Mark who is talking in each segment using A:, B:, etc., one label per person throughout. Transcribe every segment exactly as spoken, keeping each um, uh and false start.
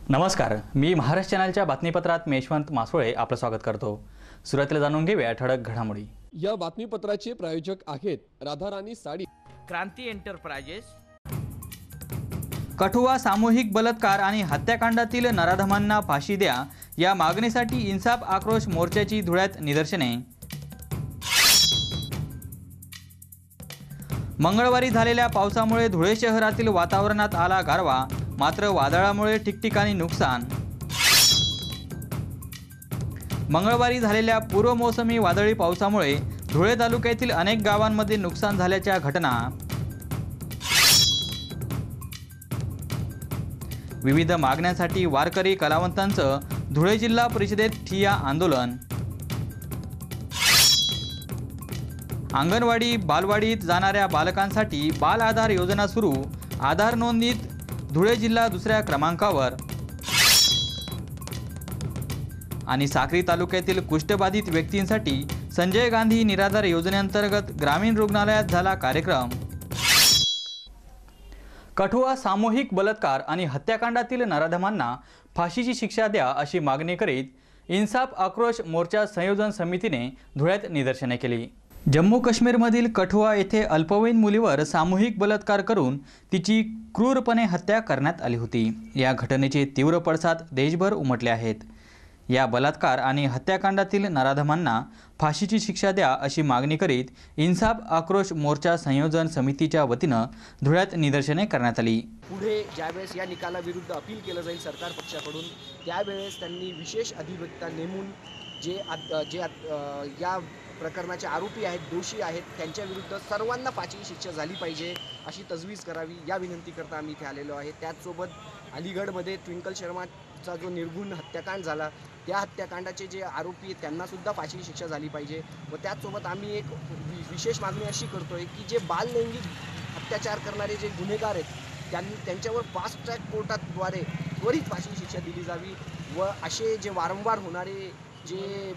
A: नमस्कार, मी महाराष्ट्र चॅनलच्या बातमीपत्रात मेशवंत मासोळे आपलं स्वागत करतो। सुरुवातीला जाणून घेऊया ठळक घडामोडी।
B: या बातमीपत्राचे प्रायोजक आहेत राधाराणी साडी,
C: क्रांती एंटरप्राइजेस।
A: कठुआ सामूहिक बलात्कार आणि हत्याकांडातील नराधमांना फाशी द्या या मागणीसाठी इन्साफ आक्रोश मोर्चाची धुळ्यात निदर्शने। मंगळवारी झालेल्या पावसामुळे धुळे शहरातील वातावरणात आला गारवा, मात्र वादळामुळे ठिकठिकाणी नुकसान। मंगळवारी झालेल्या पूर्व मोसमी वादळी पावसामुळे धुळे तालुक्यातील अनेक गावांमध्ये नुकसान झाल्याच्या घटना। विविध मागण्यांसाठी वारकरी कलावंतांचं धुळे जिल्हा परिषदेत ठिय्या आंदोलन। अंगणवाडी बालवाडीत जाणाऱ्या बालकांसाठी बाल आधार योजना सुरू, आधार नोंदणीत धुळे जिल्हा दुसऱ्या क्रमांकावर। आणि साक्री तालुक्यातील कुष्ठबाधित व्यक्तींसाठी संजय गांधी निराधार योजनेअंतर्गत ग्रामीण रुग्णालयात झाला कार्यक्रम। कठुआ सामूहिक बलात्कार आणि हत्याकांडातील नराधमांना फाशीची शिक्षा द्या अशी मागणी करीत इन्साफ आक्रोश मोर्चा संयोजन समितीने धुळ्यात निदर्शने केली। जम्मू काश्मीरमधील कठुआ येथे अल्पवयीन मुलीवर सामूहिक बलात्कार करून तिची क्रूरपणे हत्या करण्यात आली होती। या घटनेचे तीव्र पडसाद देशभर उमटले आहेत। या बलात्कार आणि हत्याकांडातील नराधमांना फाशीची शिक्षा द्या अशी मागणी करीत इन्साफ आक्रोश मोर्चा संयोजन समितीच्या वतीनं धुळ्यात निदर्शने करण्यात आली।
D: पुढे ज्यावेळेस या निकालाविरुद्ध अपील केलं जाईल सरकार पक्षाकडून, त्यावेळेस त्यांनी विशेष अधिवक्ता नेमून जे जे या प्रकरणाचे आरोपी आहेत, दोषी आहेत, त्यांच्या विरुद्ध सर्वांना फाशीची शिक्षा झाली पाहिजे अशी तजवीज करावी या विनंतीकरता आम्ही इथे आलेलो आहे। त्याचसोबत अलीगडमध्ये ट्विंकल शर्माचा जो निर्गुण हत्याकांड झाला, त्या हत्याकांडाचे जे आरोपी आहेत त्यांनासुद्धा फाशीची शिक्षा झाली पाहिजे। व त्याचसोबत आम्ही एक विशेष मागणी अशी करतोय की जे बाललैंगिक अत्याचार करणारे जे गुन्हेगार आहेत त्यांनी त्यांच्यावर फास्ट ट्रॅक कोर्टाद्वारे त्वरित फाशीची शिक्षा दिली जावी व असे जे वारंवार होणारे जे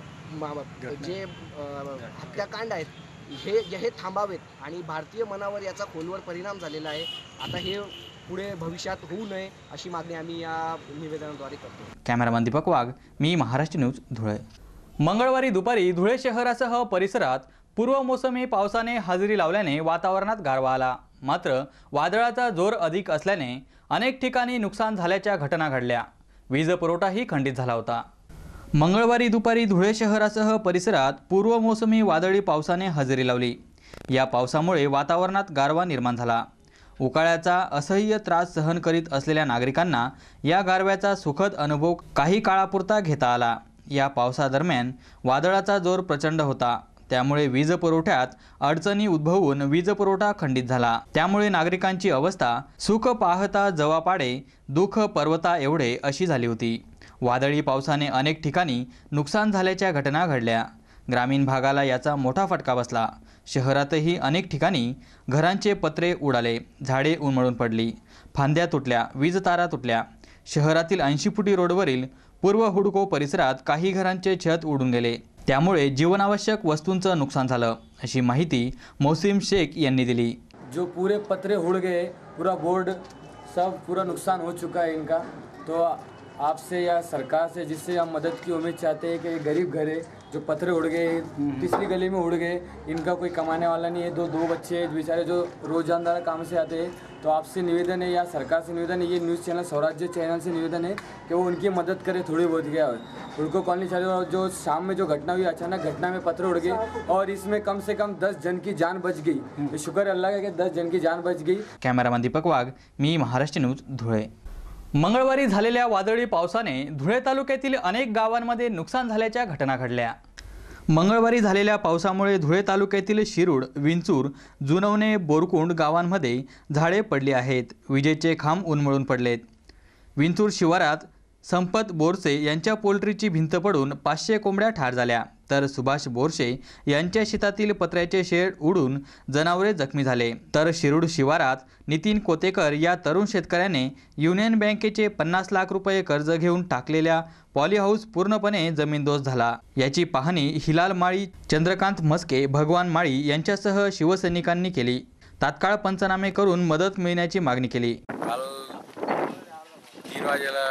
D: जे हत्याकांड आहेत हे हे थांबावेत आणि भारतीय मनावर याचा खोलवर परिणाम झालेला आहे। आता हे पुढे भविष्यात होऊ नये अशी मागणी आम्ही या निवेदनाद्वारे करतो।
A: कॅमेरामन दीपक वाघ, मी महाराष्ट्र न्यूज धुळे। मंगळवारी दुपारी धुळे शहरासह परिसरात पूर्व मोसमी पावसाने हजेरी लावल्याने वातावरणात गारवा आला, मात्र वादळाचा जोर अधिक असल्याने अनेक ठिकाणी नुकसान झाल्याच्या घटना घडल्या। वीज पुरवठाही खंडित झाला होता। मंगळवारी दुपारी धुळे शहरासह परिसरात पूर्व मोसमी वादळी पावसाने हजेरी लावली। या पावसामुळे वातावरणात गारवा निर्माण झाला। उकाळ्याचा असह्य त्रास सहन करीत असलेल्या नागरिकांना या गारव्याचा सुखद अनुभव काही काळापुरता घेता आला। या पावसादरम्यान वादळाचा जोर प्रचंड होता, त्यामुळे वीज पुरवठ्यात अडचणी उद्भवून वीज पुरवठा खंडित झाला। त्यामुळे नागरिकांची अवस्था सुख पाहता जवा पाडे, दुःख पर्वता एवढे अशी झाली होती। वादळी पावसाने अनेक ठिकाणी नुकसान झाल्याच्या घटना घडल्या। ग्रामीण भागाला याचा मोठा फटका बसला। शहरातही अनेक ठिकाणी घरांचे पत्रे उडाले, झाडे उन्मळून पडली, फांद्या तुटल्या, वीज तारा तुटल्या। शहरातील ऐंशी फुटी रोडवरील पूर्व हुडको परिसरात काही घरांचे छत उडून गेले, त्यामुळे जीवनावश्यक वस्तूंचं नुकसान झालं अशी माहिती मोहसिन शेख यांनी दिली।
E: जो पूरे पत्रे उड़ गए, पूरा बोर्ड सब पूरा नुकसान हो चुका है इनका। तो आपसे या सरकार से जिससे हम मदद की उम्मीद चाहते हैं कि गरीब घर है जो पत्थर उड़ गए, तीसरी गली में उड़ गए, इनका कोई कमाने वाला नहीं है, दो दो बच्चे बेचारे जो रोजाना काम से आते हैं। तो आपसे निवेदन है या सरकार से निवेदन है, ये न्यूज़ चैनल स्वराज्य चैनल से निवेदन है कि वो उनकी मदद करे थोड़ी बहुत। गया हुड़को कॉलोनी चालू जो शाम में जो घटना हुई, अचानक घटना में पत्थर उड़ गए और इसमें कम से कम दस जन की जान बच गई। शुक्र अल्लाह का कि दस जन की जान बच गई।
A: कॅमेरामन दीपक वाघ, मी महाराष्ट्र न्यूज धुळे। मंगळवारी झालेल्या वादळी पावसाने धुळे तालुक्यातील अनेक गावांमध्ये नुकसान झाल्याच्या घटना घडल्या। मंगळवारी झालेल्या पावसामुळे धुळे तालुक्यातील शिरूड, विंचूर, जुनवणे, बोरकुंड गावांमध्ये झाडे पडली आहेत। विजेचे खांब उन्मळून पडलेत। विंचूर शिवारात संपत बोरसे यांच्या पोल्ट्रीची भिंत पडून पाचशे कोंबड्या ठार झाल्या, तर सुभाष बोरसे यांच्या शेतातील पत्र्याचे शेड उडून जनावरे जखमी झाले। तर शिरूड शिवारात नितीन कोतेकर या तरुण शेतकऱ्याने युनियन बँकेचे पन्नास लाख रुपये कर्ज घेऊन टाकलेल्या पॉली हाऊस पूर्णपणे जमीनदोस्त झाला। याची पाहणी हिलाल माळी, चंद्रकांत मस्के, भगवान माळी यांच्यासह शिवसैनिकांनी केली। तात्काळ पंचनामे करून मदत मिळण्याची मागणी केली।
F: काल तीन वाजेला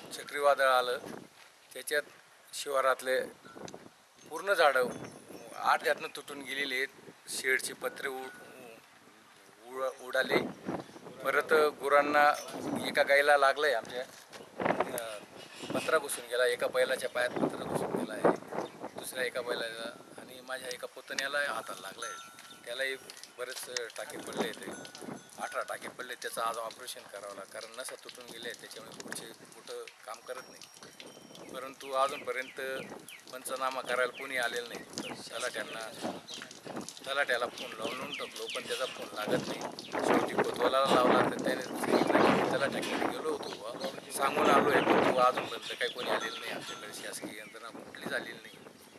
F: चक्रीवादळ आलं, त्याच्यात शिवारातले पूर्ण झाडं आठ्यातनं तुटून गेलेली आहेत. शेडची पत्रे उ उड उडाले. परत गुरांना एका गाईला लागलं आहे, आमच्या पत्रा घुसून गेला, एका बैलाच्या पायात पत्रा घुसून गेला आहे, दुसऱ्या एका बैलाला, आणि माझ्या एका पुतण्याला हाताला लागलं आहे, त्यालाही बरेच टाके पडले आहेत, अठरा टाके पडले. त्याचं आज ऑपरेशन करावं लागलं, कारण नसा तुटून गेले आहेत, त्याच्यामुळे पुढचे कुठं काम करत नाही. परंतु अजूनपर्यंत पंचनामा करायला कोणी आलेलं नाही. तलाट्यांना तलाट्याला फोन लावून टाकलो, पण त्याचा फोन लागत नाही. शेवटी कोतवालाला लावला, तर त्याने सांगितलं तलाट्याकडे गेलो होतो, सांगून आलो आहे, पण तो अजूनपर्यंत काही कोणी आलेलं नाही. आमच्याकडे शासकीय यंत्रणा कुठलीच आलेली नाही.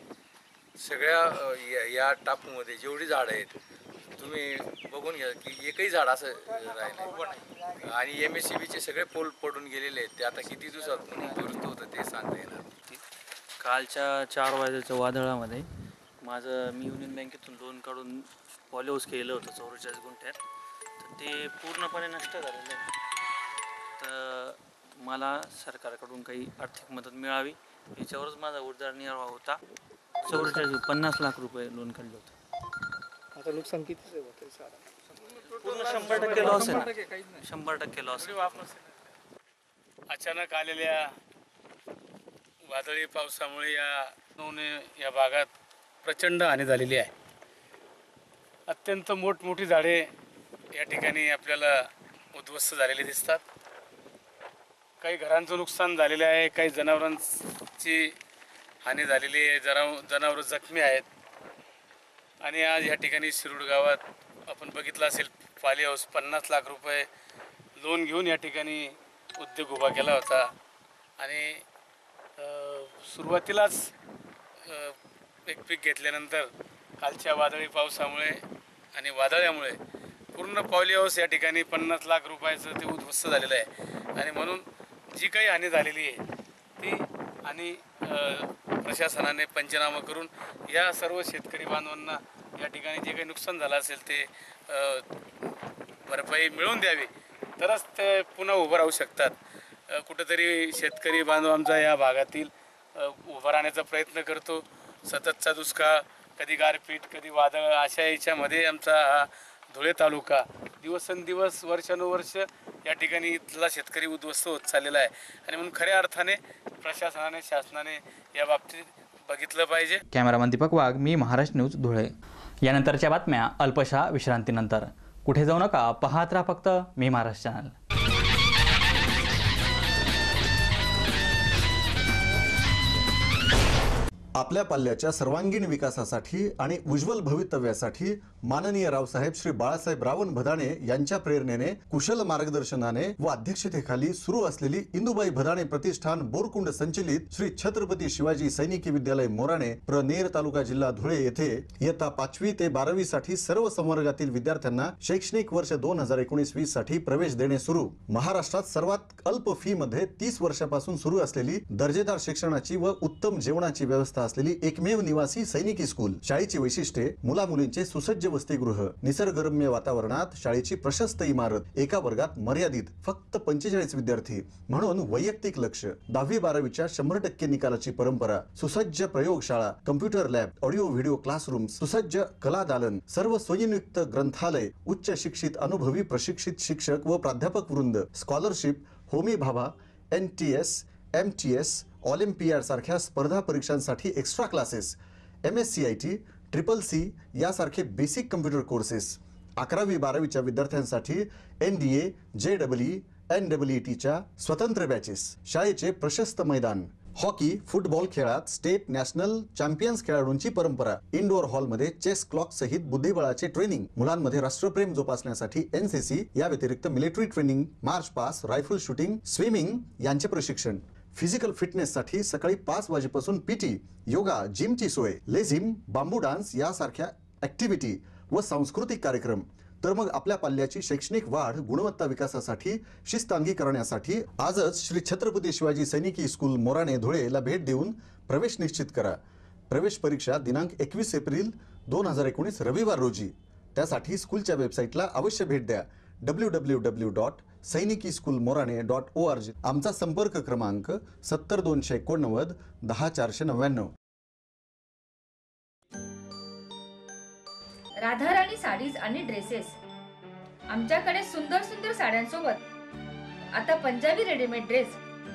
F: सगळ्या या टापूमध्ये जेवढी झाडं आहेत तुम्ही बघून घ्या की एकही झाड असं राहिलं. आणि एम एस सी बीचे सगळे पोल पडून गेलेले आहेत. ते आता किती दिवसात कोणी दुरुस्त होतं ते सांगता येणार.
G: कालच्या चार वाजेच्या वादळामध्ये माझं मी युनियन बँकेतून लोन काढून पॉली हाऊस केलं होतं चौवेचाळीस गुंठ्यात, तर ते पूर्णपणे नष्ट झालेलं आहे. तर मला सरकारकडून काही आर्थिक मदत मिळावी याच्यावरच माझा उदरनिर्वाह होता. चौवेचाळीस पन्नास लाख रुपये लोन काढलं होतं.
H: आता नुकसान किती होतं?
G: पूर्ण शंभर टक्के लॉस आहे ना, शंभर टक्के लॉस.
I: अचानक आलेल्या वादळी पावसामुळे या नवने या भागात प्रचंड हानी झालेली आहे. अत्यंत मोठमोठी झाडे या ठिकाणी आपल्याला उद्ध्वस्त झालेली दिसतात. काही घरांचं नुकसान झालेलं आहे, काही जनावरांची हानी झालेली आहे, जनाव जनावरं जखमी आहेत. आणि आज या ठिकाणी शिरूड गावात आपण बघितलं असेल, पॉली हाऊस पन्नास लाख रुपये लोन घेऊन या ठिकाणी उद्योग उभा केला होता. आणि सुरुवातीलाच एक पीक घेतल्यानंतर कालच्या वादळी पावसामुळे आणि वादळामुळे पूर्ण पॉली हाऊस या ठिकाणी पन्नास लाख रुपयाचं ते उद्ध्वस्त झालेलं आहे. आणि म्हणून जी काही हानी झालेली आहे ती आणि प्रशासनाने पंचनामा करून या सर्व शेतकरी बांधवांना या ठिकाणी जे काही नुकसान झालं असेल ते भरपाई मिळवून द्यावी, तरच ते पुन्हा उभं राहू शकतात. कुठंतरी शेतकरी बांधव आमचा या भागातील उभं राहण्याचा प्रयत्न करतो. सततचा दुष्काळ, कधी गारपीट, कधी वादळ, अशा याच्यामध्ये आमचा हा धुळे तालुका दिवसेंदिवस वर्षानुवर्ष या ठिकाणी इथला शेतकरी उद्ध्वस्त होत चाललेला आहे. आणि म्हणून खऱ्या अर्थाने प्रशासनाने, शासनाने या बाबतीत बघितलं पाहिजे.
A: कॅमेरामन दीपक वाघ, मी महाराष्ट्र न्यूज धुळे. यानंतरच्या बातम्या अल्पशा विश्रांतीनंतर. कुठे जाऊ नका, पाहत राहा फक्त मी महाराष्ट्र चॅनल.
J: आपल्या पाल्याच्या सर्वांगीण विकासासाठी आणि उज्ज्वल भवितव्यासाठी माननीय रावसाहेब श्री बाळासाहेब रावण भदाणे यांच्या प्रेरणेने, कुशल मार्गदर्शनाने व अध्यक्षतेखाली सुरू असलेली इंदुबाई भदाणे प्रतिष्ठान बोरकुंड संचलित श्री छत्रपती शिवाजी सैनिकी विद्यालय मोराणे प्रनेर तालुका जिल्हा धुळे येथे इयत्ता पाचवी ते बारावी साठी सर्व संवर्गातील विद्यार्थ्यांना शैक्षणिक वर्ष दोन हजार एकोणीस वीस साठी प्रवेश देणे सुरू. महाराष्ट्रात सर्वात अल्प फी मध्ये तीस वर्षापासून सुरू असलेली दर्जेदार शिक्षणाची व उत्तम जेवणाची व्यवस्था असलेली एकमेव निवासी सैनिकी स्कूल. शाळेची वैशिष्ट्ये: मुला मुलींचे सुसज्ज वसतिगृह, निसर्गरम्य वातावरणात शाळेची प्रशस्त इमारत, एका वर्गात मर्यादित फक्त पंचेचाळीस विद्यार्थी म्हणून वैयक्तिक लक्ष, दहावी बारावीच्या शंभर टक्के निकालाची परंपरा, सुसज्ज प्रयोगशाळा, computer lab, audio video classroom, सुसज्ज कला दालन, सर्व स्वयंयुक्त ग्रंथालय, उच्च शिक्षित अनुभवी प्रशिक्षित शिक्षक व प्राध्यापक वृंद, scholarship, Homi Bhabha, N T S, M T S, olympiad सारख्या स्पर्धा परीक्षांसाठी extra classes, M S C I T, triple C यासारखे बेसिक कम्प्युटर कोर्सेस, अकरावी बारावीच्या विद्यार्थ्यांसाठी N D A, J W, N W टीच्या स्वतंत्र बॅचेस, शाळेचे प्रशस्त मैदान, हॉकी, फुटबॉल खेळात स्टेट नॅशनल चॅम्पियन्स खेळाडूंची परंपरा, इंडोर हॉलमध्ये चेस क्लॉक सहित बुद्धिबळाचे ट्रेनिंग, मुलांमध्ये राष्ट्रप्रेम जोपासण्यासाठी एन सी सी, या व्यतिरिक्त military training, march past, rifle shooting, swimming यांचे प्रशिक्षण, फिजिकल फिटनेससाठी सकाळी पाच वाजेपासून पीटी, योगा, जिमची सोय, लेझिम, बांबू डान्स यासारख्या ऍक्टिव्हिटी व सांस्कृतिक कार्यक्रम. तर मग आपल्या पाल्याची शैक्षणिक वाढ, गुणवत्ता विकासासाठी शिस्तांगी करण्यासाठी आजच श्री छत्रपती शिवाजी सैनिकी स्कूल मोराणे धुळेला भेट देऊन प्रवेश निश्चित करा. प्रवेश परीक्षा दिनांक एकवीस एप्रिल दोन हजार एकोणीस रविवार रोजी. त्यासाठी स्कूलच्या वेबसाईटला अवश्य भेट द्या डब्ल्यू डब्ल्यू डब्ल्यू डॉट सैनिकी school Morane dot O R G. आमचा संपर्क क्रमांक सत्तर दोनशे एकोणनव्वद दहा चारशे नव्याण्णव.
K: राधाराणी साडीज आणि ड्रेसेस. आमच्याकडे सुंदर सुंदर साड्यांसोबत आता Punjabi readymade dress,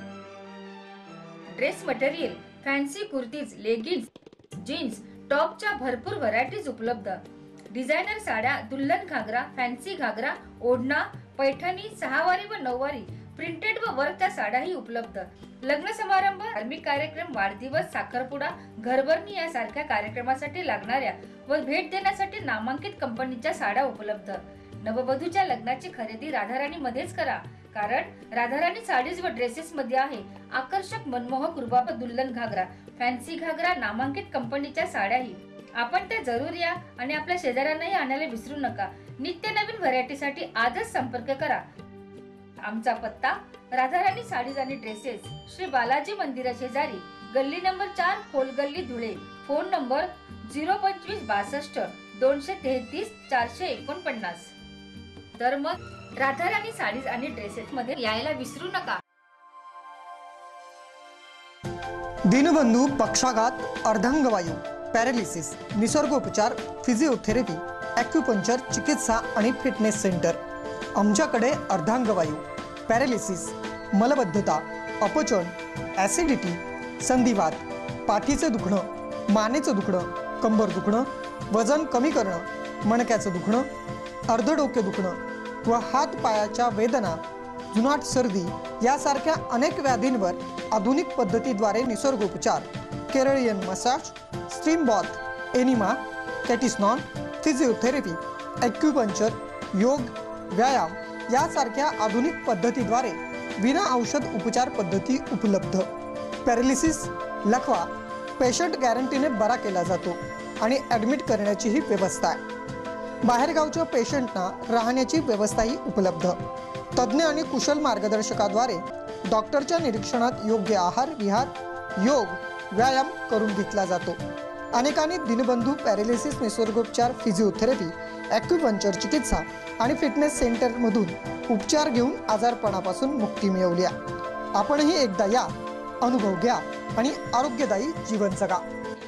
K: dress material, fancy kurtis, leggings, jeans, टॉपच्या भरपूर व्हरायटीज उपलब्ध. डिझायनर साड्या, दुल्हन घागरा, फॅन्सी घागरा, ओढणा, पैठणी, सहावारी व नऊवारी, प्रिंटेड व वर्कच्या साड्याही उपलब्ध. लग्न समारंभ, धार्मिक कार्यक्रम, वाढदिवस, साखरपुडा, घरभरणी यासारख्या कार्यक्रमासाठी लागणाऱ्या व भेट देण्यासाठी नामांकित कंपनीच्या साड्या उपलब्ध. नववधूच्या लग्नाची खरेदी राधाराणी मध्येच करा, कारण राधाराणी साडीज व ड्रेसेस मध्ये आहे आकर्षक मनमोहक रुबाब दुल्हन घागरा, फॅन्सी घागरा, नामांकित कंपनीच्या साड्याही. आपण त्या जरूर या आणि आपल्या शेजाऱ्यांनाही आणायला विसरू नका. नित्य नवीन व्हरायटीसाठी आजच संपर्क करा. आमचा पत्ता राधाराणी साडीज आणि ड्रेसेस, श्री बालाजी मंदिरा शेजारी, गल्ली नंबर चार, Kholgalli, Dhule. Phone number zero पंचवीस बासष्ट दोनशे तेहतीस चारशे एकोणपन्नास. तर मग राधाराणी साडीज आणि ड्रेसेस मध्ये यायला विसरू नका.
L: दीनबंधू पक्षाघात, अर्धांगवायू, पॅरालिसिस, निसर्गोपचार, फिजिओथेरपी, ॲक्युपंक्चर चिकित्सा आणि फिटनेस सेंटर. आमच्याकडे अर्धांगवायू, पॅरालिसिस, मलबद्धता, अपचन, ॲसिडिटी, संधिवात, पाठीचे दुखणं, मानेचं दुखणं, कंबर दुखणं, वजन कमी करणं, मणक्याचं दुखणं, अर्धडोके दुखणं व हात पायाच्या वेदना, जुनाट सर्दी यासारख्या अनेक व्याधींवर आधुनिक पद्धतीद्वारे निसर्गोपचार, Keralian massage, steam bath, enema, कॅटिस्नॉन, फिजिओथेरपी, ॲक्युपंक्चर, योग, व्यायाम यासारख्या आधुनिक पद्धतीद्वारे विना औषध उपचार पद्धती उपलब्ध. पॅरालिसिस, लकवा पेशंट गॅरंटीने बरा केला जातो आणि ॲडमिट करण्याचीही व्यवस्था आहे. बाहेरगावच्या पेशंटना राहण्याची व्यवस्थाही उपलब्ध. तज्ज्ञ आणि कुशल मार्गदर्शकाद्वारे डॉक्टरच्या निरीक्षणात योग्य आहार विहार, योग, व्यायाम करून घेतला जातो. अनेकांनी दीनबंधू पॅरालिसिस निसर्गोपचार, फिजिओथेरपी, ॲक्युपंक्चर चिकित्सा आणि फिटनेस सेंटरमधून उपचार घेऊन आजारपणापासून मुक्ती मिळवली आहे. आपणही एकदा या, अनुभव घ्या आणि आरोग्यदायी जीवन जगा.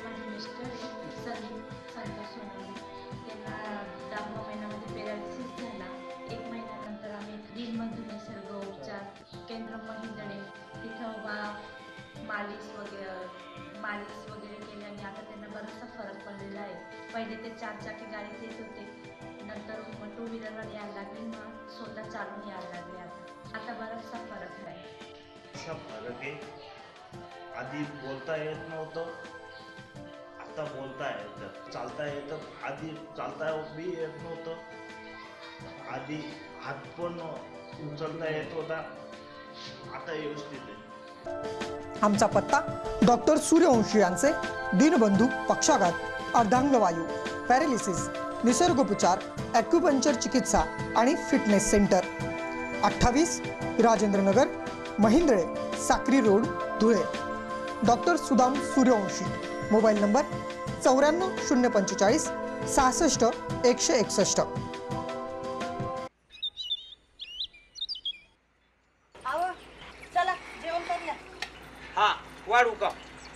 K: मालिश वगैरे मालिश वगैरे केल्याने आता त्यांना बराचसा फरक पडलेला आहे. पहिले ते चार चाकी गाडीत येत होते, नंतर मग टू व्हीलरवर यायला लागले, मग स्वतः चालून यायला लागले. आता आता बराचसा फरक आहे.
M: असा फरक आहे. आधी बोलता येत नव्हतं, आता बोलता येतं. चालता येतं, आधी चालता बी येत नव्हतं. आधी हात पण उचलता येत होता, आता व्यवस्थित आहे.
L: आमचा पत्ता डॉक्टर सूर्यवंशी यांचे दीनबंधू पक्षाघात, अर्धांगवायू, पॅरालिसिस, निसर्गोपचार, ॲक्युपंक्चर चिकित्सा आणि फिटनेस सेंटर, अठ्ठावीस Rajendranagar, Mahindre, Sakri road, Dhule. Doctor Sudam Suryavanshi. Mobile number चौऱ्याण्णव शून्य पंचेचाळीस सहासष्ट एकशे एकसष्ट.
N: चला जेवण करूया.
C: हा वाढू का?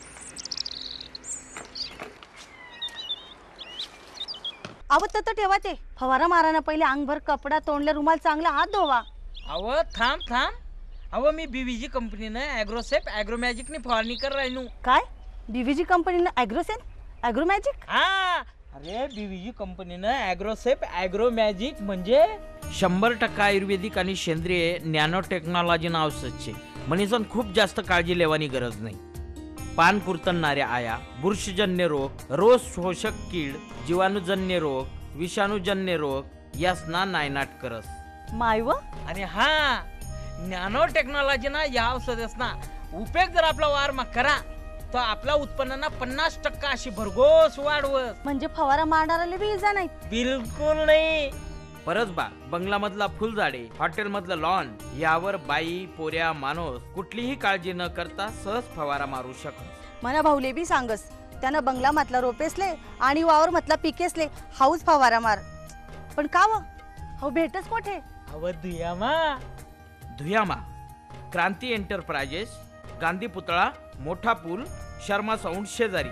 N: अहो तर ठेवा ते फवारा माराना पहिले अंगभर कपडा, तोंडले रुमाल, चांगला हात धुवा.
C: अव थांब थांब अव मी बीव्हीजी कंपनीनं ॲग्रोसेप ॲग्रोमॅजिकने फवारणी कर राहिनो.
N: काय बीव्हीजी कंपनीनं ॲग्रोसेन ॲग्रोमॅजिक?
C: हा अरे बीव्हीजी कंपनीनं ॲग्रोसेप ॲग्रोमॅजिक म्हणजे शंभर टक्का आयुर्वेदिक आणि सेंद्रिय नॅनो टेक्नॉलॉजीनं औषध छे. म्हणून खूप जास्त काळजी लेवानी गरज नाही. पान कुरतणाऱ्या आया, बुरशीजन्य रोग, रोग शोषक कीड, जीवाणूजन्य रोग, विषाणूजन्य रोग यासना नायनाट करस.
N: मायव
C: आणि हा नॅनो टेक्नॉलॉजीना या औषधसना उपयोग जर आपला वारमा करा तर आपला उत्पन्नाना पन्नास टक्का अशी भरघोस वाढवस.
N: म्हणजे फवारा मारणाऱ्याला बी इजा नाही?
C: बिलकुल नाही. परसबाग, बंगलामधला फुलझाडे, हॉटेलमधलं लॉन यावर बाई, पोऱ्या, माणूस कुठलीही काळजी न करता सहज फवारा मारू शकतो.
N: मना भाऊले बी सांगस, त्यानं बंगला मतला रोपेसले आणि वावर मतला पिकेसले हाऊस फवारा मार. पण का व हो भेटच कोठे?
C: अव दुयामा धुयामा, क्रांती एंटरप्राइजेस, गांधी पुतळा, मोठा पूल, शर्मा साऊंड शेजारी.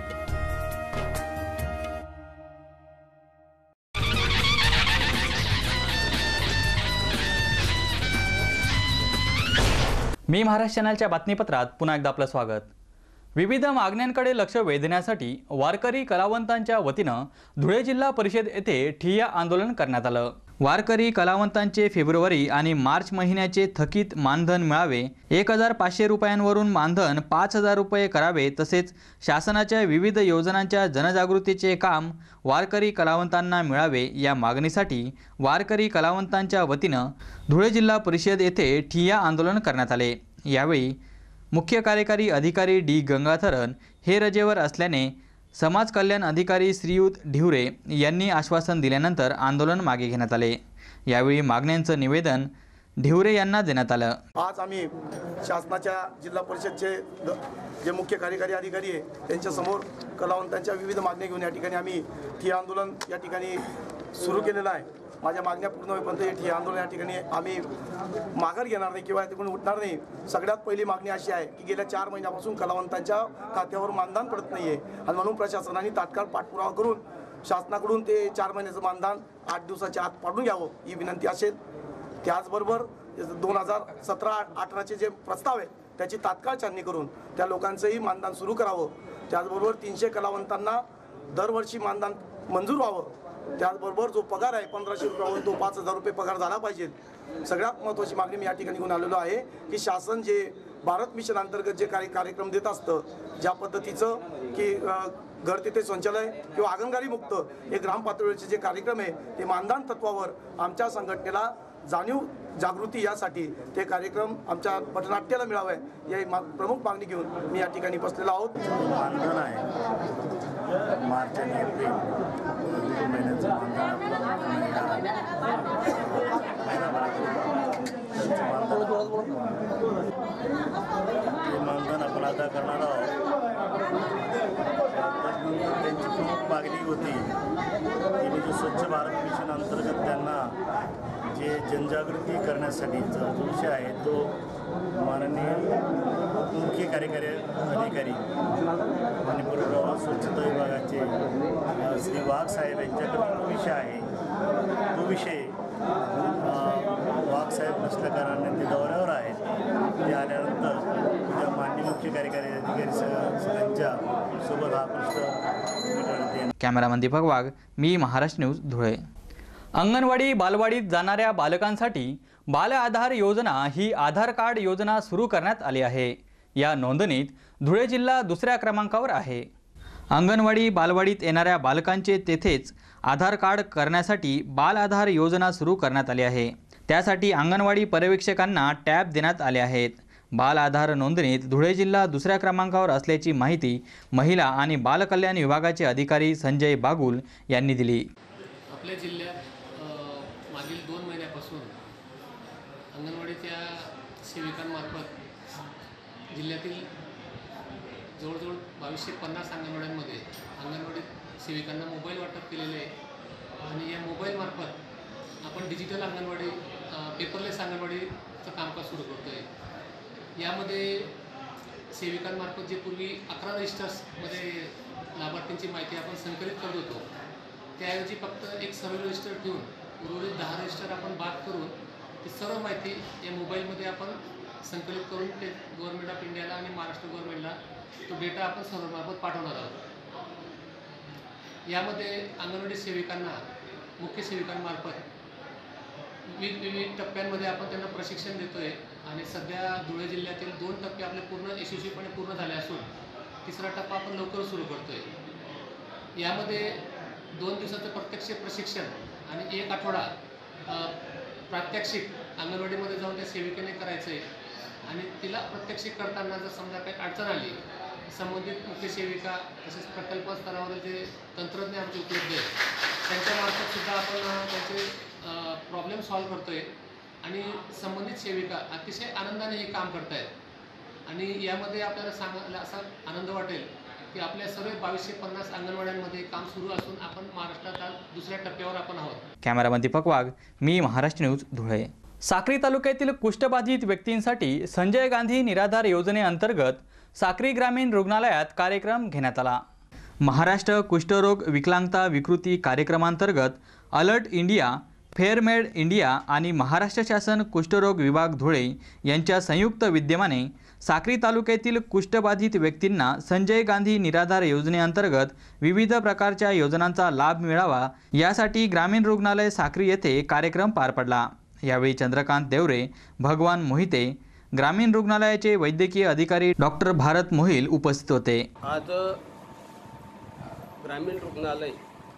A: मी महाराष्ट्र चॅनलच्या बातमीपत्रात पुन्हा एकदा आपलं स्वागत. विविध मागण्यांकडे लक्ष वेधण्यासाठी वारकरी कलावंतांच्या वतीनं धुळे जिल्हा परिषद येथे ठिय्या आंदोलन करण्यात आलं. वारकरी कलावंतांचे फेब्रुवारी आणि मार्च महिन्याचे थकीत मानधन मिळावे, एक हजार पाचशे रुपयांवरून मानधन पाच हजार रुपये करावे, तसेच शासनाच्या विविध योजनांच्या जनजागृतीचे काम वारकरी कलावंतांना मिळावे या मागणीसाठी वारकरी कलावंतांच्या वतीनं धुळे जिल्हा परिषद येथे ठिय्या आंदोलन करण्यात आले. यावेळी मुख्य कार्यकारी अधिकारी डी गंगाधरन हे रजेवर असल्याने समाज कल्याण अधिकारी श्रीयुत ढिवरे यांनी आश्वासन दिल्यानंतर आंदोलन मागे घेण्यात आले. यावेळी मागण्यांचं निवेदन ढिवरे यांना देण्यात आलं.
O: आज आम्ही शासनाच्या जिल्हा परिषदचे जे मुख्य कार्यकारी अधिकारी आहे त्यांच्यासमोर कलावंतांच्या विविध मागण्या घेऊन या ठिकाणी आम्ही ठिय्या आंदोलन या ठिकाणी सुरू केलेलं आहे. माझ्या मागण्या पूर्ण होईपर्यंत हे ठिय्या आंदोलन या ठिकाणी आम्ही माघार घेणार नाही किंवा तिकडून उठणार नाही. सगळ्यात पहिली मागणी अशी आहे की गेल्या चार महिन्यापासून कलावंतांच्या खात्यावर मानधन पडत नाही आहे आणि म्हणून प्रशासनाने तात्काळ पाठपुरावा करून शासनाकडून ते चार महिन्याचं मानधन आठ दिवसाच्या आत पाडून घ्यावं ही विनंती असेल. त्याचबरोबर दोन हजार सतरा अठराचे जे प्रस्ताव आहे त्याची तात्काळ छाननी करून त्या लोकांचंही मानधन सुरू करावं. त्याचबरोबर तीनशे कलावंतांना दरवर्षी मानधन मंजूर व्हावं. त्याचबरोबर जो पगार आहे पंधराशे रुपयावरून तो पाच हजार रुपये पगार झाला पाहिजे. सगळ्यात महत्त्वाची मागणी मी या ठिकाणी घेऊन आलेलो आहे की शासन जे भारत मिशन अंतर्गत जे काही कार्यक्रम देत असतं ज्या पद्धतीचं की घर तिथे शौचालय किंवा आंगणवाडी मुक्त हे ग्राम पातळीवरचे जे कार्यक्रम आहे ते मानधन तत्वावर आमच्या संघटनेला जाणीव जागृती यासाठी ते कार्यक्रम आमच्या पटनाट्याला मिळावे या मा प्रमुख मागणी घेऊन मी या ठिकाणी बसलेलो आहोत.
M: मानधन आहे मार्च आणि एप्रिल महिन्याचं मानधन आपण अदा करणार आहोत. त्यांची प्रमुख मागणी होती की जो स्वच्छ भारत मिशन अंतर्गत त्यांना जे जनजागृती करण्यासाठीचा जो विषय आहे तो माननीय मुख्य कार्यकारी अधिकारी आणि पुरवठा स्वच्छता विभागाचे श्री वाघ साहेब यांच्याकडे जो विषय आहे तो विषय वाघ साहेब नसल्या कारणाने ते दौऱ्यावर आहेत. ते आल्यानंतर त्या माननीय मुख्य कार्यकारी अधिकारी सगळ्यांच्या सोबत हा प्रश्न.
A: कॅमेरामन दीपक वाघ, मी महाराष्ट्र न्यूज धुळे. अंगणवाडी बालवाडीत जाणाऱ्या बालकांसाठी बाल आधार योजना ही आधार कार्ड योजना सुरू करण्यात आली आहे. या नोंदणीत धुळे जिल्हा दुसऱ्या क्रमांकावर आहे. अंगणवाडी बालवाडीत येणाऱ्या बालकांचे तेथेच आधार कार्ड करण्यासाठी बाल आधार योजना सुरू करण्यात आली आहे. त्यासाठी अंगणवाडी पर्यवेक्षकांना टॅब देण्यात आले आहेत. बाल आधार नोंदणीत धुळे जिल्हा दुसऱ्या क्रमांकावर असल्याची माहिती महिला आणि बालकल्याण विभागाचे अधिकारी संजय बागुल यांनी दिली.
P: आपल्या जिल्ह्यात मागील दोन महिन्यापासून अंगणवाडीच्या सेविकांमार्फत जिल्ह्यातील जवळजवळ बावीसशे पन्नास अंगणवाड्यांमध्ये अंगणवाडी सेविकांना मोबाईल वाटप केलेले आहे आणि या मोबाईलमार्फत आपण डिजिटल अंगणवाडी पेपरलेस अंगणवाडीचं कामकाज सुरू करतो आहे. यामध्ये सेविकांमार्फत जे पूर्वी अकरा रजिस्टर्समध्ये लाभार्थींची माहिती आपण संकलित करत होतो त्याऐवजी फक्त एक सर्व रजिस्टर ठेवून उर्वरित दहा रजिस्टर आपण बाद करून ती सर्व माहिती या मोबाईलमध्ये आपण संकलित करून ते गव्हर्नमेंट ऑफ इंडियाला आणि महाराष्ट्र गव्हर्नमेंटला तो डेटा आपण सर्वमार्फत पाठवणार आहोत. यामध्ये अंगणवाडी सेविकांना मुख्य सेविकांमार्फत विविध विविध टप्प्यांमध्ये आपण त्यांना प्रशिक्षण देतो आहे आणि सध्या धुळे जिल्ह्यातील दोन टप्पे आपले पूर्ण यशस्वीपणे पूर्ण झाले असून तिसरा टप्पा आपण लवकर सुरू करतो आहे. यामध्ये दोन दिवसाचं प्रत्यक्ष प्रशिक्षण आणि एक आठवडा प्रात्यक्षिक अंगणवाडीमध्ये जाऊन त्या सेविकेने करायचं आहे आणि तिला प्रत्यक्षिक करताना जर समजा काही अडचण आली संबंधित मुख्य सेविका तसेच प्रकल्प स्तरावर जे तंत्रज्ञ आमचे उपलब्ध आहेत त्यांच्यामार्फत सुद्धा आपण त्यांचे प्रॉब्लेम सॉल्व्ह करतो आहे आणि संबंधित सेविका अतिशय आनंदाने हे काम करत आहेत आणि यामध्ये आपल्याला सांगायला असा आनंद वाटेल की आपल्या सर्व बावीसशे पन्नास अंगणवाड्यांमध्ये काम सुरू असून आपण महाराष्ट्रात आज दुसऱ्या टप्प्यावर आपण आहोत.
A: कॅमेरामन दीपक वाघ, मी महाराष्ट्र न्यूज धुळे. साक्री तालुक्यातील कुष्ठबाधित व्यक्तींसाठी संजय गांधी निराधार योजनेअंतर्गत साक्री ग्रामीण रुग्णालयात कार्यक्रम घेण्यात आला। महाराष्ट्र कुष्ठरोग विकलांगता विकृती कार्यक्रमांतर्गत अलर्ट इंडिया, फेअरमेड इंडिया आणि महाराष्ट्र शासन कुष्ठरोग विभाग धुळे यांच्या संयुक्त विद्यमाने साक्री तालुक्यातील कुष्ठबाधित व्यक्तींना संजय गांधी निराधार योजनेअंतर्गत विविध प्रकारच्या योजनांचा लाभ मिळावा यासाठी ग्रामीण रुग्णालय साक्री येथे कार्यक्रम पार पडला। यावेळी चंद्रकांत देवरे, भगवान मोहिते, ग्रामीण रुग्णालयाचे वैद्यकीय अधिकारी डॉक्टर भारत मोहिल उपस्थित होते।
Q: आज ग्रामीण रुग्णालय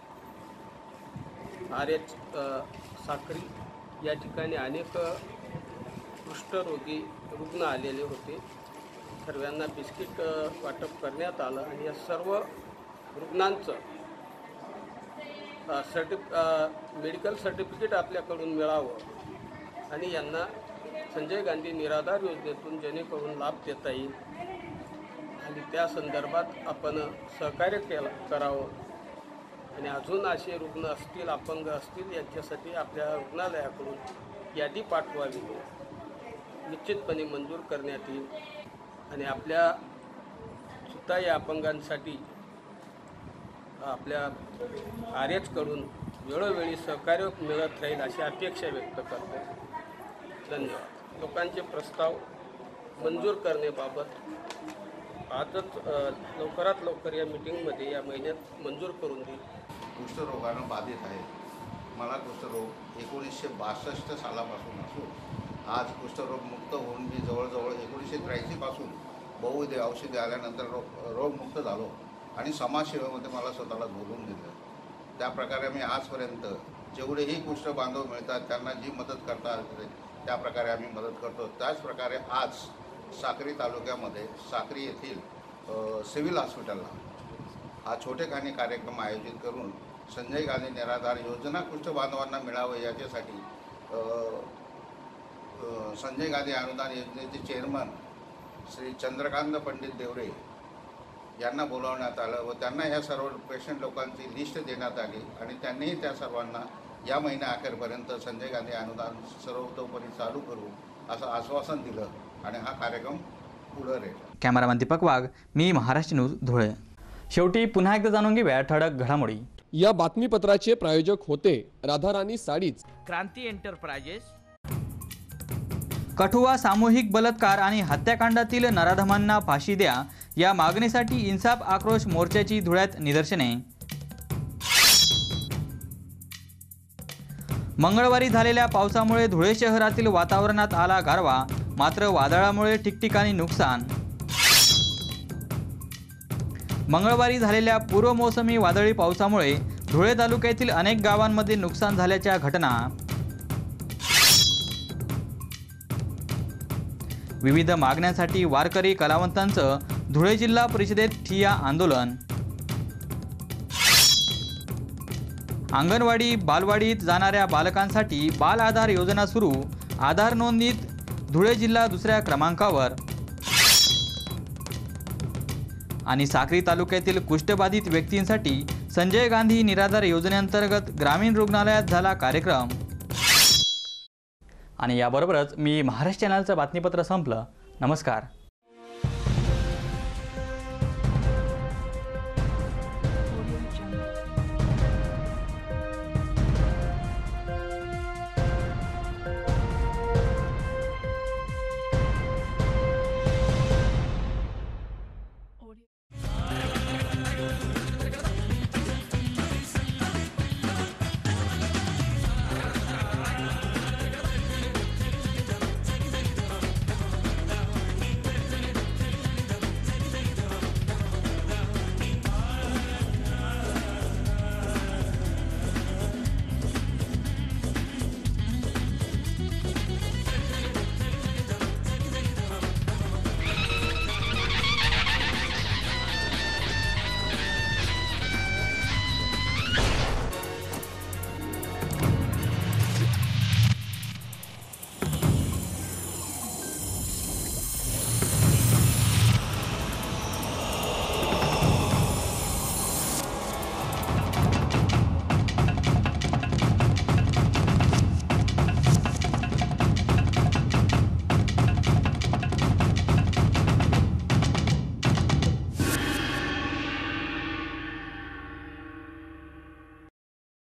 Q: आर एच साक्री या ठिकाणी अनेक कुष्ठरोगी रुग्ण आलेले होते। सर्वांना बिस्किट वाटप करण्यात आलं आणि या सर्व रुग्णांचं सर्टिफ मेडिकल सर्टिफिकेट आपल्याकडून मिळावं आणि यांना संजय गांधी निराधार योजनेतून जेणेकरून लाभ देता येईल आणि त्या संदर्भात आपण सहकार्य केलं करावं आणि अजून असे रुग्ण असतील, अपंग असतील, यांच्यासाठी आपल्या रुग्णालयाकडून यादी पाठवावी, निश्चितपणे मंजूर करण्यात येईल आणि आपल्या सुद्धा या अपंगांसाठी आपल्या आर एचकडून वेळोवेळी सहकार्य मिळत राहील अशी अपेक्षा व्यक्त करतो। धन्यवाद। लोकांचे प्रस्ताव मंजूर करण्याबाबत आजच लवकरात लवकर या मीटिंगमध्ये या महिन्यात मंजूर करून देईल।
R: कुष्ठरोगानं बाधित आहे। मला कुष्ठरोग एकोणीसशे बासष्ट सालापासून असून आज कुष्ठरोग मुक्त होऊन मी जवळजवळ एकोणीसशे त्र्याऐंशीपासून बहुविध औषधे आल्यानंतर रोग रोगमुक्त झालो आणि समाजसेवेमध्ये मला स्वतःला झोलून दिलं। त्याप्रकारे मी आजपर्यंत जेवढेही कुष्ठ बांधव मिळतात त्यांना जी मदत करता येते त्याप्रकारे आम्ही मदत करतो। त्याचप्रकारे आज साक्री तालुक्यामध्ये साक्री येथील सिव्हिल हॉस्पिटलला हा छोटेखानी कार्यक्रम आयोजित करून संजय गांधी निराधार योजना कुष्ठ बांधवांना मिळावं याच्यासाठी संजय गांधी अनुदान योजनेचे चेअरमन श्री चंद्रकांत पंडित देवरे यांना बोलावण्यात आलं व त्यांना ह्या सर्व पेशंट लोकांची लिस्ट देण्यात आली आणि त्यांनीही त्या सर्वांना या महिन्या अखेरपर्यंत संजय गांधी अनुदान सर्वतोपरी चालू करू असं आश्वासन दिलं आणि हा कार्यक्रम पुढे रेल।
A: कॅमेरामॅन दीपक वाघ, मी महाराष्ट्र न्यूज धुळे। शेवटी पुन्हा एकदा जाणून घेऊया ठळक घडामोडी।
B: या बातमीपत्राचे प्रायोजक होते राधाराणी साडीज,
C: क्रांती एंटरप्राइजेस।
A: कठुआ सामूहिक बलात्कार आणि हत्याकांडातील नराधमांना फाशी द्या या मागणीसाठी इन्साफ आक्रोश मोर्चाची धुळ्यात निदर्शने। मंगळवारी झालेल्या पावसामुळे धुळे शहरातील वातावरणात आला गारवा, मात्र वादळामुळे ठिकठिकाणी नुकसान। मंगळवारी झालेल्या पूर्वमोसमी वादळी पावसामुळे धुळे तालुक्यातील अनेक गावांमध्ये नुकसान झाल्याच्या घटना। विविध मागण्यांसाठी वारकरी कलावंतांचं धुळे जिल्हा परिषदेत ठिय्या आंदोलन। अंगणवाडी बालवाडीत जाणाऱ्या बालकांसाठी बाल आधार योजना सुरू, आधार नोंदणीत धुळे जिल्हा दुसऱ्या क्रमांकावर। आणि साक्री तालुक्यातील कुष्ठबाधित व्यक्तींसाठी संजय गांधी निराधार योजनेअंतर्गत ग्रामीण रुग्णालयात झाला कार्यक्रम। आणि याबरोबरच मी महाराष्ट्र चॅनलचं बातमीपत्र संपलं। नमस्कार।